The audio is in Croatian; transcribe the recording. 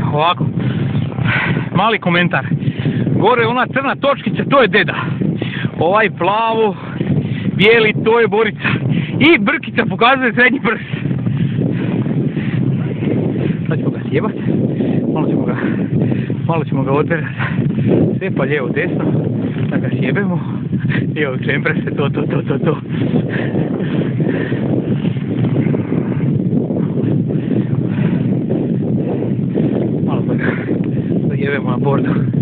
ovako, mali komentar. Gore ona crna točkica, to je deda. Ovaj plavo, bijeli, to je Borica. I brkica pokazuje srednji prst. Sad ćemo ga sjebat, malo ćemo ga odverati. Sve pa lijevo, desno, da ga sjebemo. Evo, čemprese, to. Malo da ga zajebemo na bordu.